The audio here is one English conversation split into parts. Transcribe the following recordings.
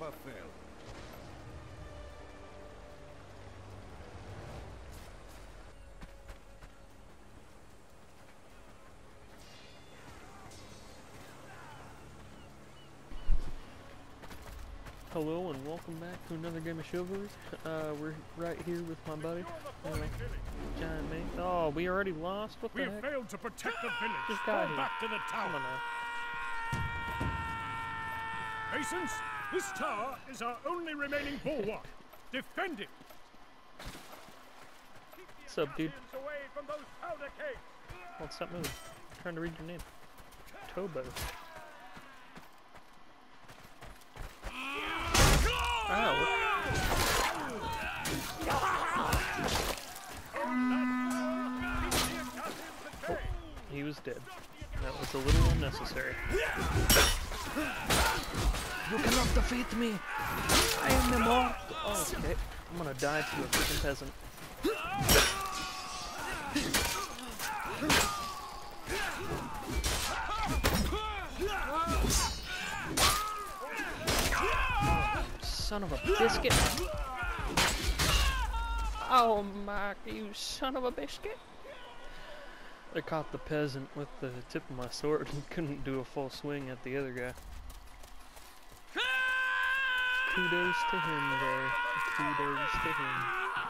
never fail. Hello and welcome back to another game of Chivalry. We're right here with my buddy, Giant Mate. Oh, we already lost? What the heck? We have failed to protect the village. Just Fall got here. back to the Come on tower. now. Masons, this tower is our only remaining bulwark. Defend it. What's up, dude? Away from those powder caves. What's that move? I'm trying to read your name. Tobo. Ow. Oh, he was dead. That was a little unnecessary. You cannot defeat me! I am immortal! Oh, okay. I'm gonna die to a freaking peasant. Son of a biscuit! Oh my, you son of a biscuit! I caught the peasant with the tip of my sword and couldn't do a full swing at the other guy. Kudos to him there. Kudos to him.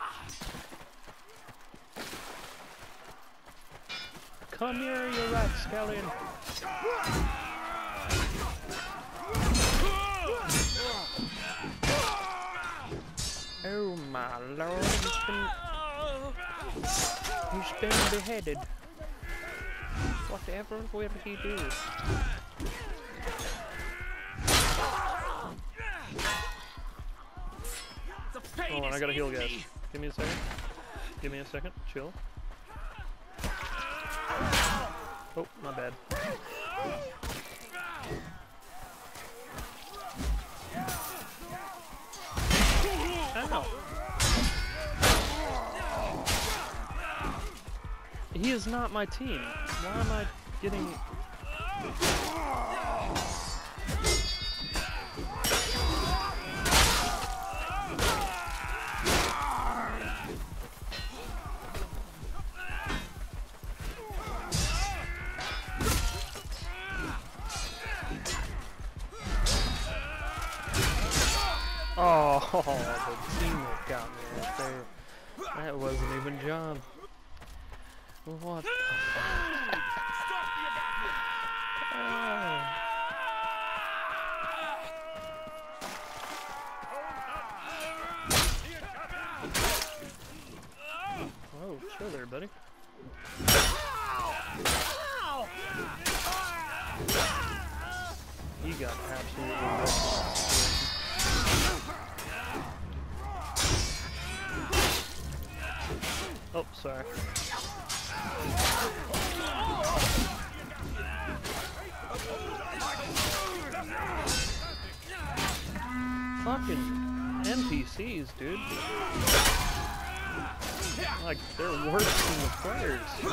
Come here, you rapscallion! Oh my lord, he's been beheaded. Whatever will he do? Hold on, I gotta heal, guys. Give me a second. Give me a second. Chill. Oh, my bad. Ow. He is not my team. Why am I getting... Oh, the team that got me right there. That wasn't even John. What the fuck? Oh, chill there, buddy. He got absolutely no. Oh, sorry. Fucking NPCs, dude. Like, they're worse than the players.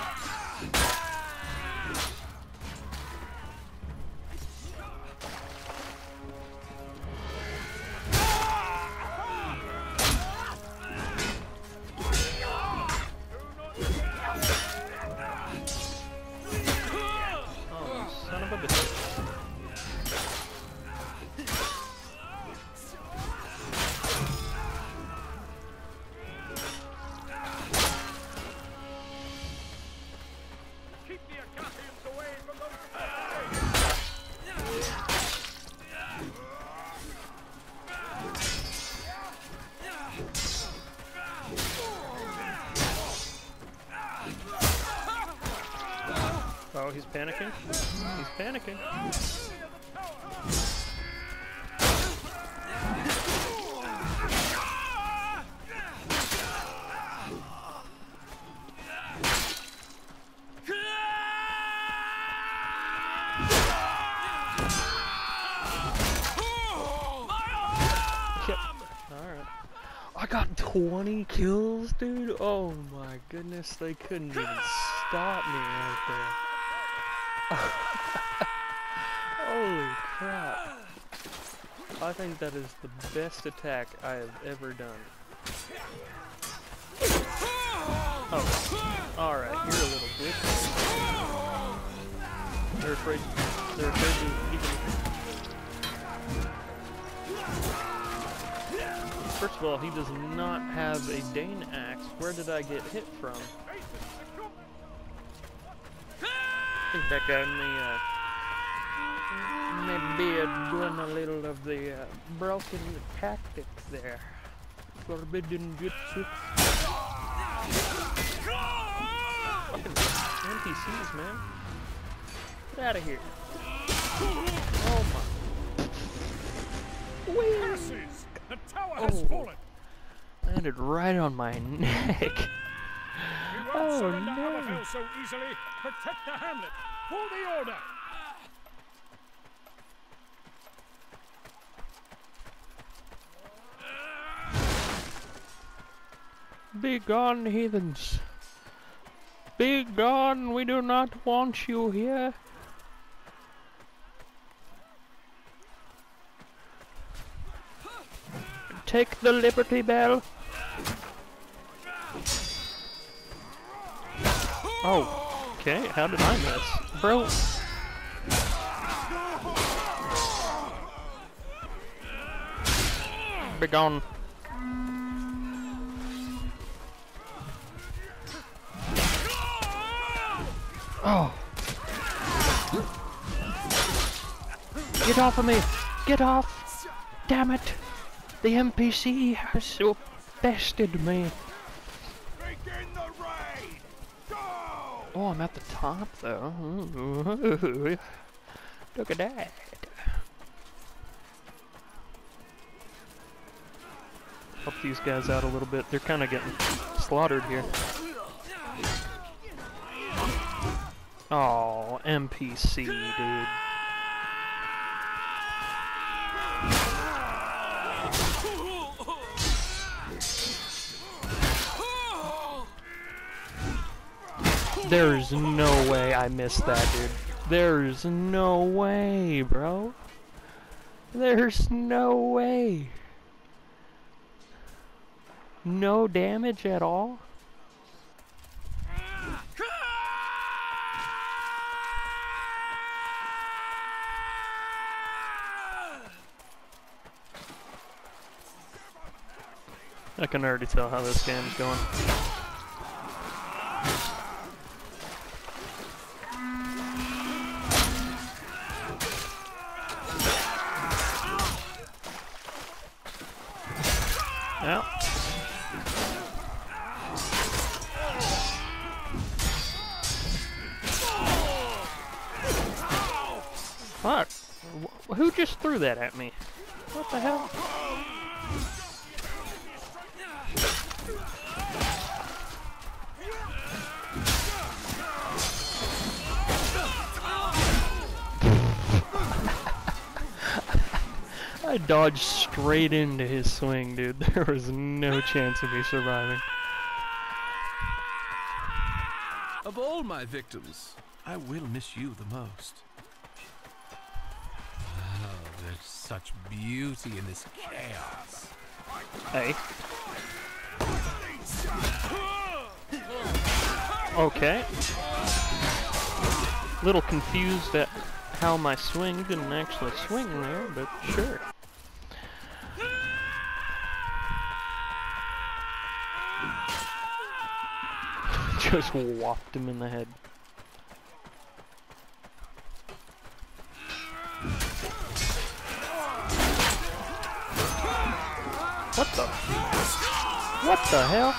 Oh, he's panicking? He's panicking. Yep. Alright. I got 20 kills, dude. Oh my goodness, they couldn't even stop me right there. Holy crap. I think that is the best attack I have ever done. Oh, alright, you're a little bitch. They're afraid to even... First of all, he does not have a Dane axe. Where did I get hit from? I think that guy may be doing a little of the broken tactic there. Forbidden jutsu. Fucking NPCs, man. Get out of here. Oh my. Whee! The tower has fallen. Landed right on my neck. We won't surrender Hammerfell so easily. Protect the hamlet. For the order. Be gone, heathens. Be gone, we do not want you here. Take the Liberty Bell. Oh, okay, how did I miss? Bro. Be gone. Oh. Get off of me! Get off! Damn it! The NPC has so bested me. Begin the raid! Go! Oh, I'm at the top though. Ooh. Look at that. Help these guys out a little bit. They're kind of getting slaughtered here. Oh, NPC, dude. There's no way I missed that, dude. There's no way, bro. There's no way. No damage at all? I can already tell how this game's going. Yeah. Fuck. Who just threw that at me? What the hell? I dodged straight into his swing, dude. There was no chance of me surviving. Of all my victims, I will miss you the most. Oh, there's such beauty in this chaos. Hey. Okay. Little confused at how my swing didn't actually swing there, but sure. Just whopped him in the head. What the? What the hell?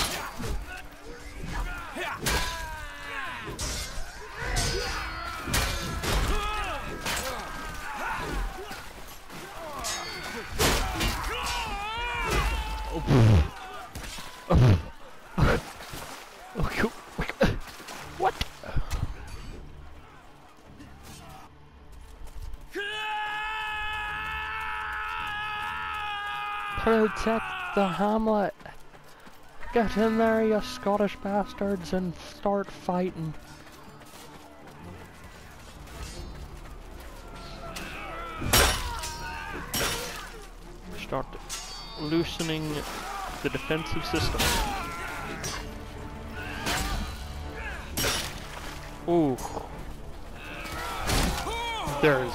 What? Protect the hamlet. Get in there, you Scottish bastards, and start fighting. start loosening the defensive system. Ooh. There's...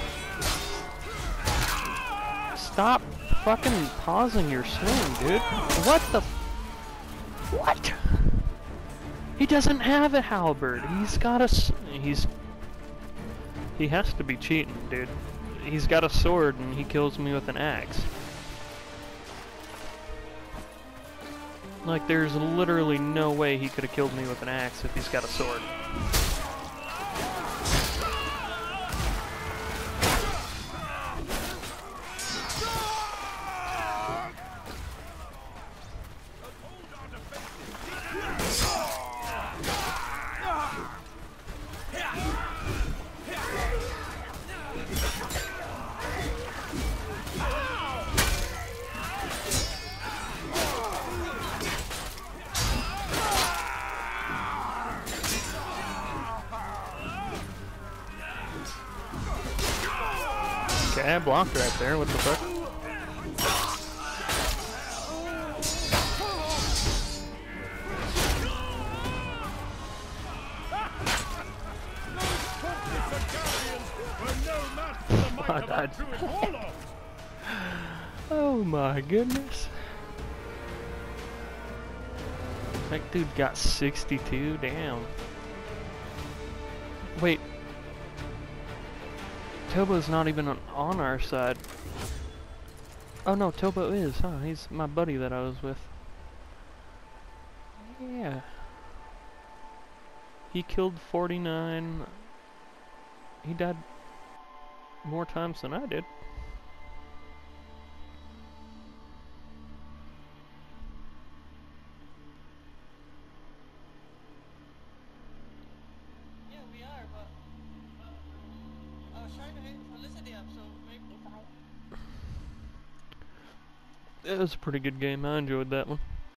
Stop fucking pausing your swing, dude. What the... What? He doesn't have a halberd. He's got a... He has to be cheating, dude. He's got a sword and he kills me with an axe. Like, there's literally no way he could have killed me with an axe if he's got a sword. Okay, I blocked right there, what the fuck? I died. Oh my goodness. That dude got 62, damn. Wait. Tobo's not even on our side. Oh no, Tobo is, huh? He's my buddy that I was with. Yeah. He killed 49. He died more times than I did. Yeah, we are, but I was trying to hit Felicity up, so maybe. It was a pretty good game. I enjoyed that one.